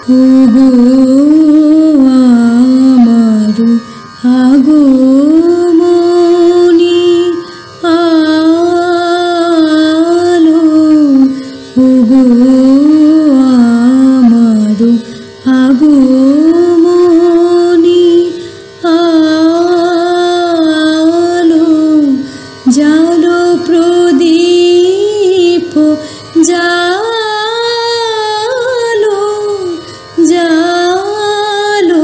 ওগো আমারু আগমনী আলো, ওগো আমারু আগমনী আলো, জালো প্রদীপ জালো জালো,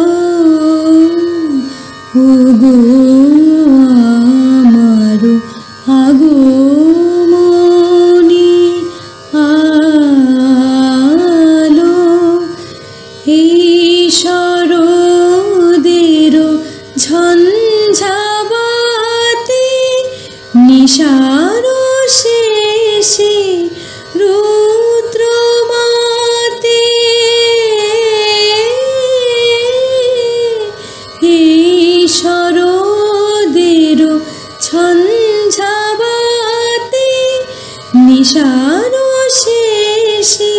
ওগো আমারু আগমনী আলো। এই শরদের ঝঞ্ঝাবাতি নিশার শেষে রুদ্রমাতে, এই শরদের ঝঞ্ঝাবাতি নিশার শেষে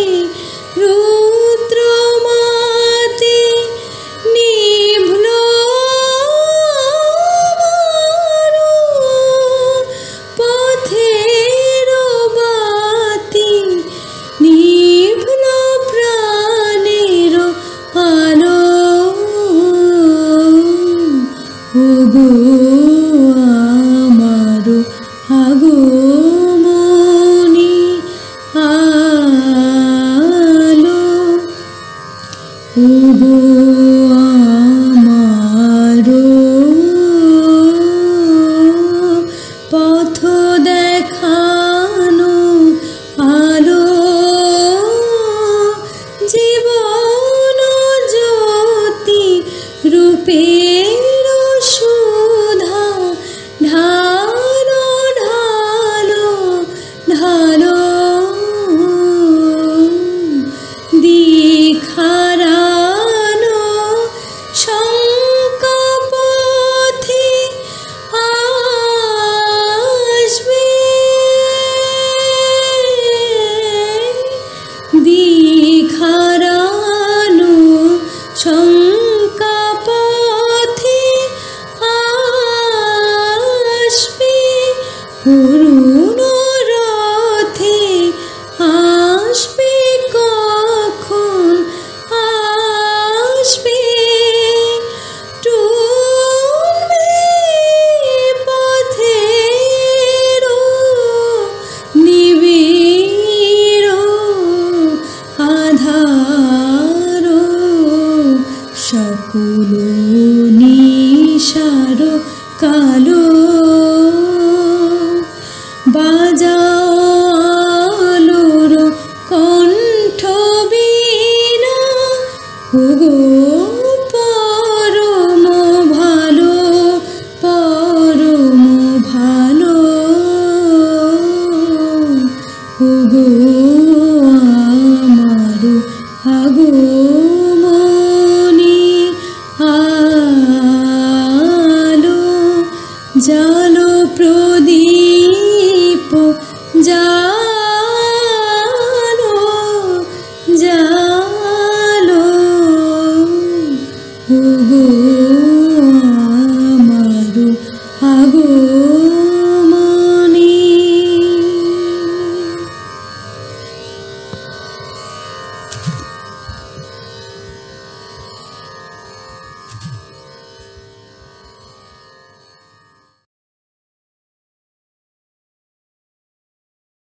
রুদ্রমাতে নিভল আমারো পথের বাতি, নিভল প্রাণের আলো, ওগো আমারো আগমনী আলো, ওগো আমারো পথ দেখানো আলো, জীবন জ্যোতি রূপের সুধা ঢালো ঢালো ঢালো, দিখারানো শঙ্কা পথে আসবে, দিখারানো শঙ্কা পথে আসবে,